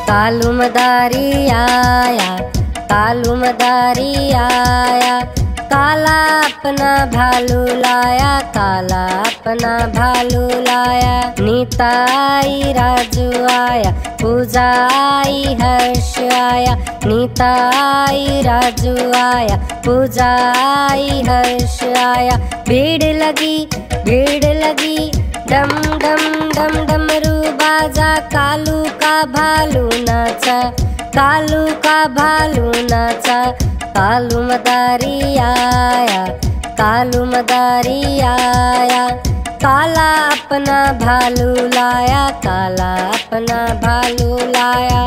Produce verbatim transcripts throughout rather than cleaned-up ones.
कालू मदारी आया, कालू मदारी आया, काला अपना भालू लाया, काला अपना भालू लाया। नीता आई राजू आया, पूजा आई हर्ष आया, नीता आई राजू आया, पूजा आई हर्ष आया। भीड़ लगी भीड़ लगी, डम डम डम डमरू बाजा, कालू का भालू नाचा, कालू का भालू नाचा। कालू मदारी आया, कालू मदारी आया, काला अपना भालू लाया, काला अपना भालू लाया।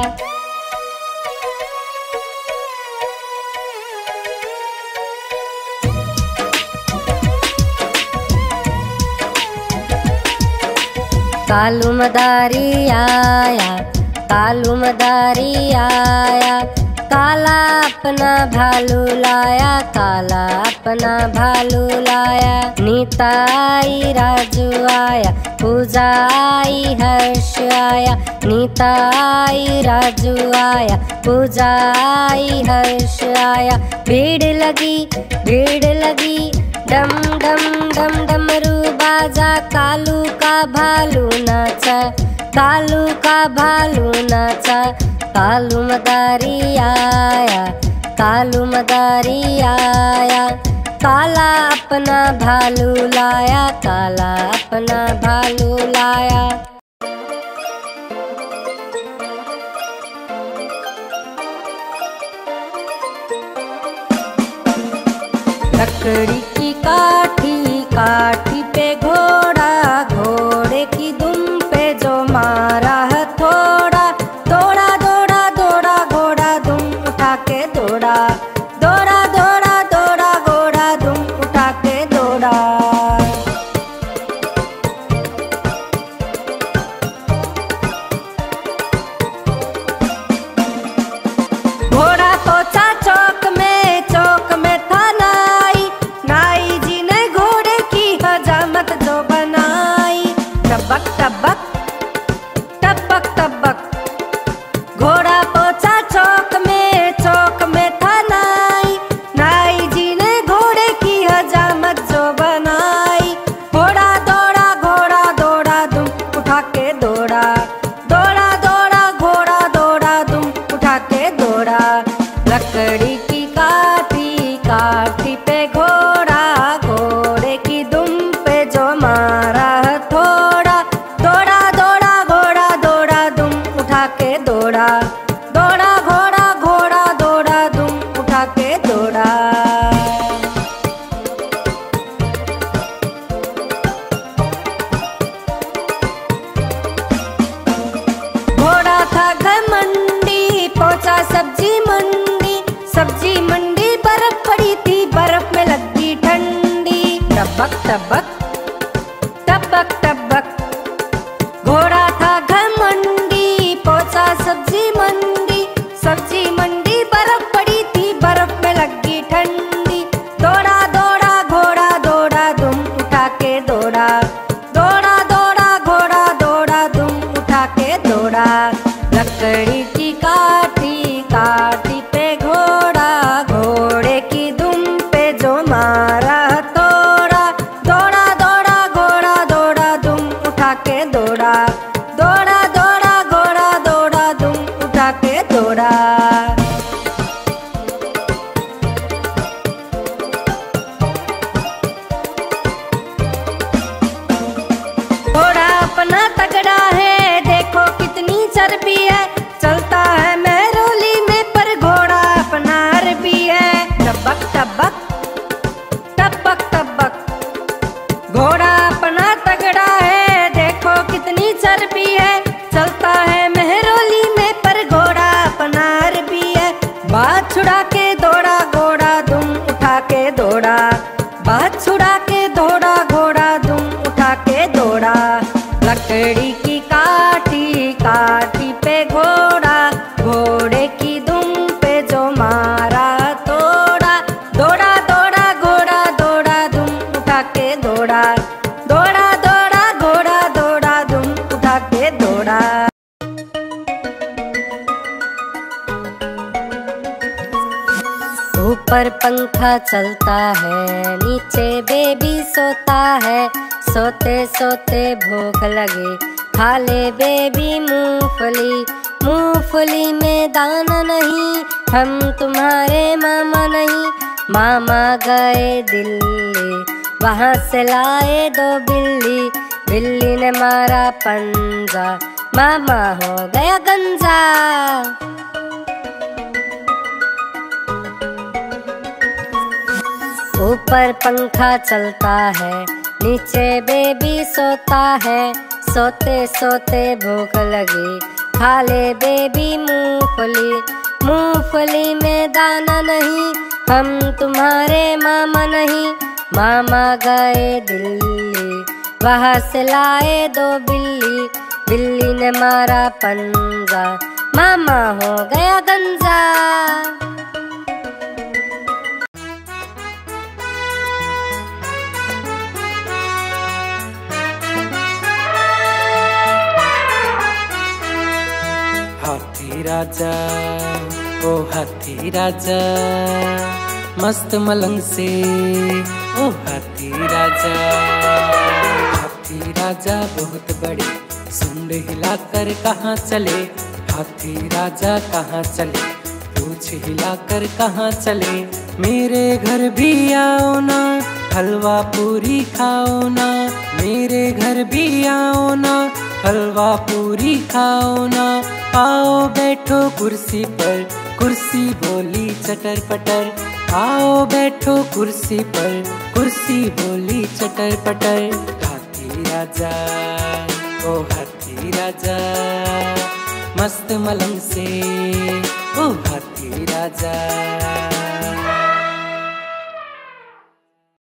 कालू मदारी आया, कालू मदारी आया, काला अपना भालू लाया, काला अपना भालू लाया। नीता आई राजू आया, पूजा आई हर्ष आया, नीता आई राजू आया, पूजा आई हर्ष आया। भीड़ लगी भीड़ लगी, डम डम डम डमरू बाजा, कालू का भालू नाचा, कालू का भालू नाचा। कालू मदारी आया, कालू मदारी आया, काला अपना भालू लाया, काला अपना भालू लाया। लकड़ी की काठी काठी पे घोड़ा, घोड़े की दुम पे जो मारा है थोड़ा, दौड़ा दौड़ा दौड़ा घोड़ा दुम उठा के दौड़ा, दौड़ा दौड़ा दौड़ा घोड़ा दुम उठा के दौड़ा। घोड़ा पहुंचा चौक में, चौक में था नाई, नाई जी ने घोड़े की हजामत जो बनाई। टबक टबक टबक टबक, घोड़ा पहुंचा चौक में, चौक में था नाई, नाई जी ने घोड़े की हजामत जो बनाई। घोड़ा दौड़ा घोड़ा दौड़ा दुम उठा के दौड़ा, दौड़ा दौड़ा घोड़ा दौड़ा दुम उठा के दौड़ा। लकड़ी की काठी काठी पे घोड़ा, घोड़े की दुम पे जो मारा है थोड़ा, दौड़ा दौड़ा घोड़ा दौड़ा दुम उठा के दौड़ा, दौड़ा घोड़ा घोड़ा दौड़ा दुम उठा के दौड़ा। घोड़ा था घमंडी, पहुंचा सब्जी मंडी, सब्जी मंडी बर्फ पड़ी थी, बर्फ में लगी ठंडी। टबक टबक टबक टबक, घोड़ा था घमंडी, पहुंचा सब्जी मंडी, सब्जी मंडी बर्फ पड़ी थी, बर्फ में लगी ठंडी। दौड़ा दौड़ा घोड़ा दौड़ा दुम उठा के दौड़ा, दौड़ा दौड़ा घोड़ा दौड़ा दुम उठा के दौड़ा। लकड़ी की काठी काठी पे घोड़ा, घोड़े की दुम पे जो मारा थोड़ा, दौड़ा दौड़ा घोड़ा दौड़ा दुम उठा के दौड़ा, दौड़ा दौड़ा घोड़ा दौड़ा दुम उठा के दौड़ा। घोड़ा अपना तगड़ा है, देखो कितनी चर्बी है, चलता है मेहरौली में पर घोड़ा अपना अरबी है। टबक टबक टबक टबक, घोड़ा अपना तगड़ा है, देखो कितनी चर्बी है, चलता है मेहरौली में पर घोड़ा अपना अरबी है। बात छुड़ा के दौड़ा घोड़ा दुम उठा के दौड़ा, बात छुड़ा के दौड़ा घोड़ा दुम उठा के दौड़ा। लकड़ी की काठी काठी पे घोड़ा, घोड़े की दुम पे जो मारा थोड़ा, दौड़ा दौड़ा घोड़ा दौड़ा दुम उठा के दौड़ा, दौड़ा दौड़ा घोड़ा दौड़ा दुम उठा के दौड़ा। ऊपर पंखा चलता है, नीचे बेबी सोता है। सोते सोते भूख लगे, खा ले बेबी मूंगफली। मूंगफली में दाना नहीं, हम तुम्हारे मामा नहीं। मामा गए दिल्ली, वहाँ से लाए दो बिल्ली। बिल्ली ने मारा पंजा, मामा हो गया गंजा। ऊपर पंखा चलता है, नीचे बेबी सोता है। सोते सोते भूख लगी, खा ले बेबी मूंगफली। मूंगफली में दाना नहीं, हम तुम्हारे मामा नहीं। मामा गए दिल्ली, वहाँ से लाए दो बिल्ली। बिल्ली ने मारा पंजा, मामा हो गया गंजा। हाथी राजा ओ हाथी राजा, मस्त मलंग से ओ हाथी राजा। हाथी राजा बहुत बड़े, सूंड हिलाकर कहाँ चले। हाथी राजा कहाँ चले, पूंछ हिलाकर कहाँ चले। मेरे घर भी आओ ना, हलवा पूरी खाओ ना। मेरे घर भी आओ ना, हलवा पूरी खाओ ना। आओ बैठो कुर्सी पर, कुर्सी बोली चटर पटर। आओ बैठो कुर्सी पर, कुर्सी बोली चटर पटर। हाथी राजा ओ हाथी राजा, मस्त मलंग से ओ हाथी